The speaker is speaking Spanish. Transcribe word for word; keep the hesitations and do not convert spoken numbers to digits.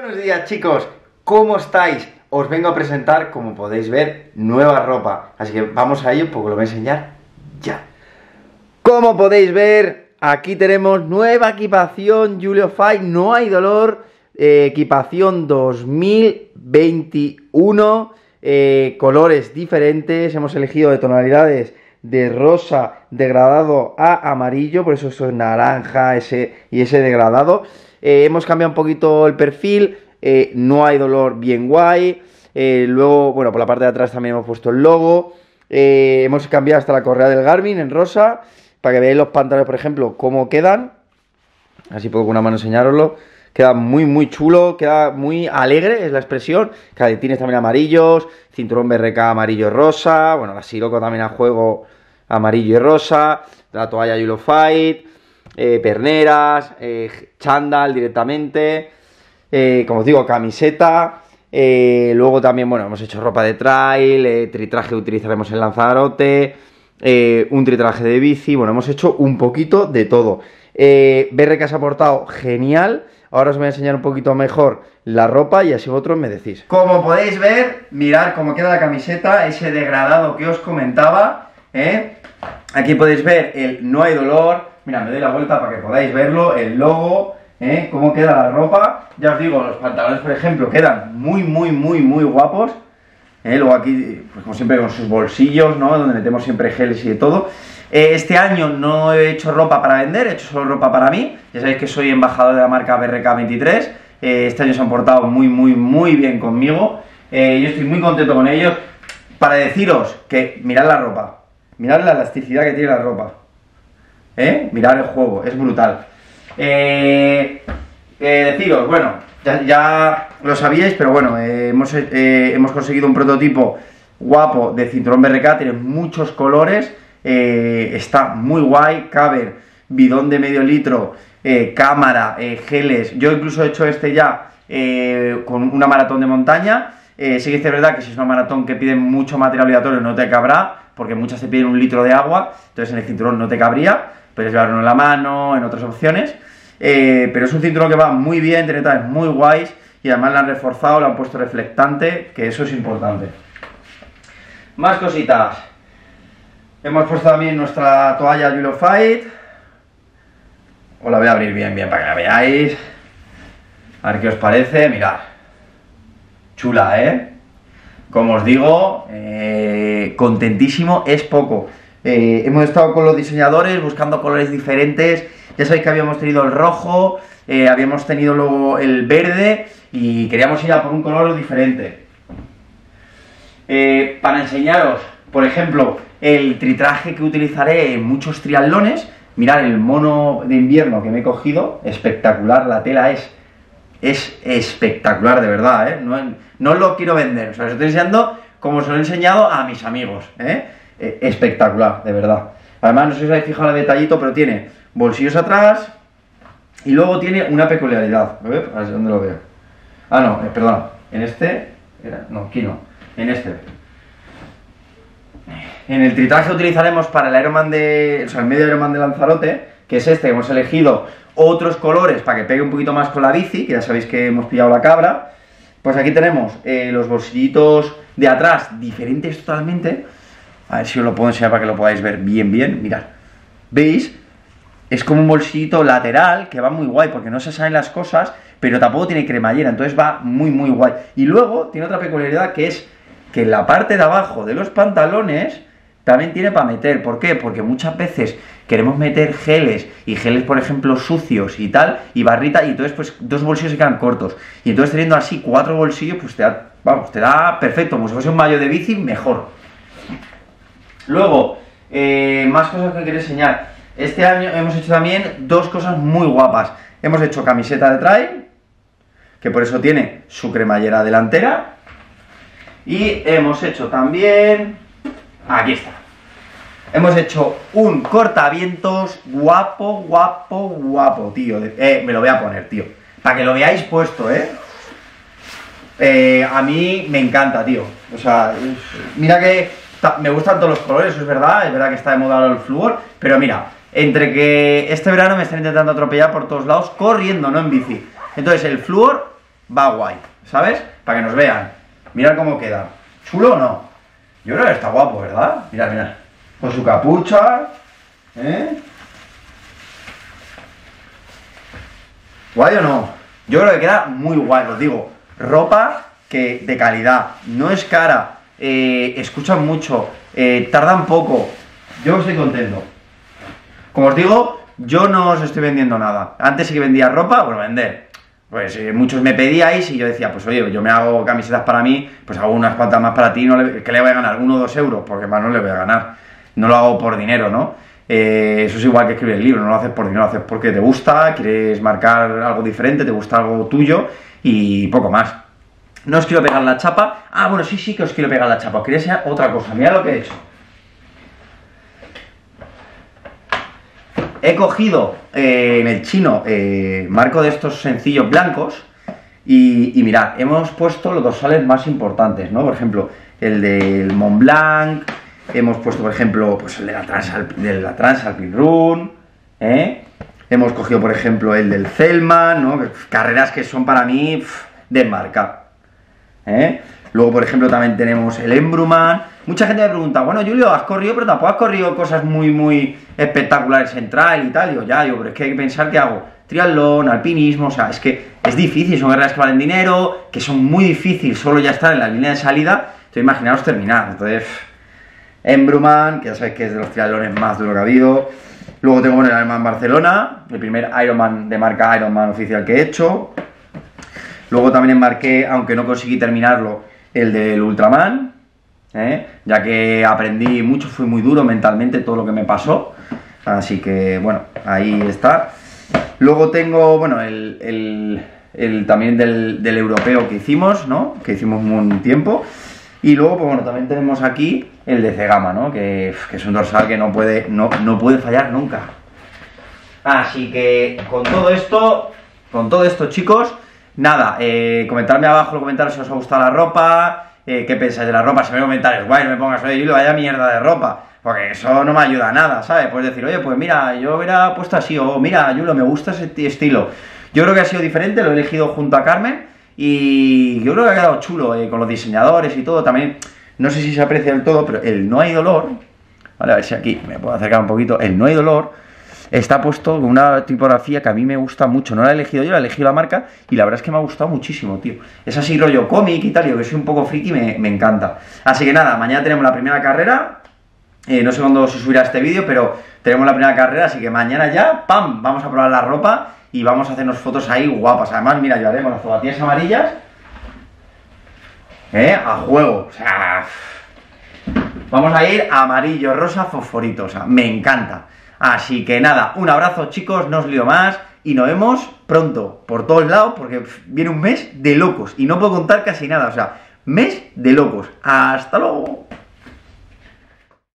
Buenos días, chicos, ¿cómo estáis? Os vengo a presentar, como podéis ver, nueva ropa. Así que vamos a ello porque lo voy a enseñar ya. Como podéis ver, aquí tenemos nueva equipación Julio Fight, no hay dolor, eh, equipación dos mil veintiuno, eh, colores diferentes, hemos elegido de tonalidades de rosa degradado a amarillo, por eso eso es naranja ese y ese degradado. Eh, hemos cambiado un poquito el perfil, eh, no hay dolor, bien guay. Eh, luego, bueno, por la parte de atrás también hemos puesto el logo. Eh, hemos cambiado hasta la correa del Garmin en rosa, para que veáis los pantalones, por ejemplo, cómo quedan. Así puedo con una mano enseñaroslo. Queda muy, muy chulo, queda muy alegre, es la expresión. Calcetines también amarillos, cinturón B R K amarillo y rosa. Bueno, la siroco también a juego amarillo y rosa. La toalla Julio Fight. Eh, perneras, eh, chándal directamente, eh, como os digo, camiseta, eh, luego también, bueno, hemos hecho ropa de trail, eh, tritraje utilizaremos en Lanzarote, eh, un tritraje de bici, bueno, hemos hecho un poquito de todo. eh, B R K se ha portado genial, ahora os voy a enseñar un poquito mejor la ropa y así vosotros me decís. Como podéis ver, mirad cómo queda la camiseta, ese degradado que os comentaba, ¿eh? Aquí podéis ver el no hay dolor. Mira, me doy la vuelta para que podáis verlo, el logo, ¿eh? Cómo queda la ropa. Ya os digo, los pantalones, por ejemplo, quedan muy, muy, muy, muy guapos. ¿eh? Luego aquí, pues como siempre, con sus bolsillos, ¿no? Donde metemos siempre geles y de todo. Eh, este año no he hecho ropa para vender, he hecho solo ropa para mí. Ya sabéis que soy embajador de la marca B R K veintitrés. Eh, este año se han portado muy, muy, muy bien conmigo. Eh, yo estoy muy contento con ellos. Para deciros que mirad la ropa, mirad la elasticidad que tiene la ropa. ¿Eh? Mirad el juego, es brutal. Eh, eh, deciros, bueno, ya, ya lo sabíais, pero bueno, eh, hemos, eh, hemos conseguido un prototipo guapo de cinturón B R K, tiene muchos colores, eh, está muy guay, cabe bidón de medio litro, eh, cámara, eh, geles. Yo incluso he hecho este ya eh, con una maratón de montaña. Eh, sí que es verdad que si es una maratón que pide mucho material obligatorio no te cabrá, porque muchas te piden un litro de agua, entonces en el cinturón no te cabría. Puedes llevarlo en la mano, en otras opciones, eh, pero es un cinturón que va muy bien, tiene detalles muy guays y además lo han reforzado, lo han puesto reflectante, que eso es importante. Más cositas. Hemos puesto también nuestra toalla Julio Fight. Os la voy a abrir bien, bien para que la veáis. A ver qué os parece, mirad. Chula, ¿eh? Como os digo, eh, contentísimo, es poco. Eh, hemos estado con los diseñadores buscando colores diferentes. Ya sabéis que habíamos tenido el rojo, eh, habíamos tenido luego el verde y queríamos ir a por un color diferente. Eh, para enseñaros, por ejemplo, el tritraje que utilizaré en muchos triatlones. Mirad el mono de invierno que me he cogido, espectacular, la tela es, es espectacular, de verdad, ¿eh? No, no os lo quiero vender, o sea, os estoy enseñando como os lo he enseñado a mis amigos, ¿eh? Eh, espectacular, de verdad. Además, no sé si os habéis fijado el detallito, pero tiene bolsillos atrás y luego tiene una peculiaridad. A ver, a ver dónde lo veo. Ah, no, eh, perdón. En este, era, no, aquí no. En este. En el tritraje utilizaremos para el Ironman de, o sea, el medio Ironman de Lanzarote, que es este. Hemos elegido otros colores para que pegue un poquito más con la bici, que ya sabéis que hemos pillado la cabra. Pues aquí tenemos eh, los bolsillitos de atrás diferentes totalmente. A ver si os lo puedo enseñar para que lo podáis ver bien, bien. Mirad, ¿veis? Es como un bolsillito lateral que va muy guay porque no se salen las cosas, pero tampoco tiene cremallera, entonces va muy, muy guay. Y luego tiene otra peculiaridad que es que en la parte de abajo de los pantalones también tiene para meter. ¿Por qué? Porque muchas veces queremos meter geles y geles, por ejemplo, sucios y tal, y barrita, y entonces pues dos bolsillos se quedan cortos. Y entonces teniendo así cuatro bolsillos, pues te da, vamos, te da perfecto, como si fuese un maillot de bici, mejor. Luego, eh, más cosas que quiero enseñar. Este año hemos hecho también dos cosas muy guapas. Hemos hecho camiseta de trail, que por eso tiene su cremallera delantera. Y hemos hecho también... Aquí está. Hemos hecho un cortavientos guapo, guapo, guapo, tío. Eh, me lo voy a poner, tío. Para que lo veáis puesto, ¿eh? Eh, a mí me encanta, tío. O sea, mira que... Me gustan todos los colores, eso es verdad, es verdad que está de moda el flúor, pero mira, entre que este verano me están intentando atropellar por todos lados, corriendo, no en bici. Entonces el flúor va guay, ¿sabes? Para que nos vean. Mirad cómo queda. ¿Chulo o no? Yo creo que está guapo, ¿verdad? Mirad, mirad. Con su capucha, ¿eh? ¿Guay o no? Yo creo que queda muy guay, os digo. Ropa que de calidad, no es cara, eh, escuchan mucho, eh, tardan poco. Yo estoy contento. Como os digo, yo no os estoy vendiendo nada. Antes sí que vendía ropa, bueno, vender. Pues eh, muchos me pedíais y yo decía, pues oye, yo me hago camisetas para mí, pues hago unas cuantas más para ti, no le, ¿qué le voy a ganar? Uno o dos euros, porque más no le voy a ganar. No lo hago por dinero, ¿no? Eh, eso es igual que escribir el libro, no lo haces por dinero, lo haces porque te gusta, quieres marcar algo diferente, te gusta algo tuyo y poco más. No os quiero pegar la chapa. Ah, bueno, sí, sí que os quiero pegar la chapa. Os quería enseñar otra cosa. Mirad lo que he hecho. He cogido eh, en el chino eh, marco de estos sencillos blancos y, y mirad, hemos puesto los dorsales más importantes, ¿no? Por ejemplo, el del Mont Blanc, hemos puesto, por ejemplo, pues el de la, Transalp de la Transalpine Run, ¿eh? Hemos cogido, por ejemplo, el del Zelman, ¿no? Carreras que son para mí pff, de marca, ¿eh? Luego, por ejemplo, también tenemos el Embruman. Mucha gente me pregunta, bueno, Julio, has corrido, pero tampoco has corrido cosas muy, muy espectaculares en trail y tal. Digo, ya, digo, pero es que hay que pensar que hago triatlón, alpinismo, o sea, es que es difícil, son carreras que valen dinero, que son muy difíciles solo ya estar en la línea de salida. Entonces, imaginaos terminar. Entonces, Embruman, que ya sabéis que es de los triatlones más duros que ha habido. Luego tengo bueno, el Ironman Barcelona, el primer Ironman de marca Ironman oficial que he hecho. Luego también embarqué, aunque no conseguí terminarlo, el del Ultraman, ¿eh? Ya que aprendí mucho, fue muy duro mentalmente todo lo que me pasó. Así que, bueno, ahí está. Luego tengo, bueno, el, el, el también del, del europeo que hicimos, ¿no? Que hicimos un tiempo. Y luego, pues bueno, también tenemos aquí el de Cegama, ¿no? Que, que es un dorsal que no puede, no, no puede fallar nunca. Así que, con todo esto, con todo esto, chicos, nada, eh, comentadme abajo en los comentarios si os ha gustado la ropa, eh, qué pensáis de la ropa, si me comentarios, guay, no me pongas, oye, Julio, vaya mierda de ropa, porque eso no me ayuda a nada, ¿sabes? Puedes decir, oye, pues mira, yo hubiera puesto así, o mira, Julio, me gusta ese estilo. Yo creo que ha sido diferente, lo he elegido junto a Carmen, y yo creo que ha quedado chulo, eh, con los diseñadores y todo, también, no sé si se aprecia del todo, pero el no hay dolor, vale, a ver si aquí me puedo acercar un poquito, el no hay dolor, está puesto con una tipografía que a mí me gusta mucho. No la he elegido yo, la he elegido la marca y la verdad es que me ha gustado muchísimo, tío. Es así rollo cómic y tal, yo que soy un poco friki, me, me encanta. Así que nada, mañana tenemos la primera carrera. Eh, no sé cuándo se subirá este vídeo, pero tenemos la primera carrera, así que mañana ya, ¡pam! Vamos a probar la ropa y vamos a hacernos fotos ahí guapas. Además, mira, llevaremos las zapatillas amarillas, ¿eh? A juego, o sea... Vamos a ir amarillo, rosa, fosforito, o sea, me encanta. Así que nada, un abrazo chicos, no os lío más y nos vemos pronto por todos lados porque viene un mes de locos y no puedo contar casi nada, o sea, mes de locos. Hasta luego.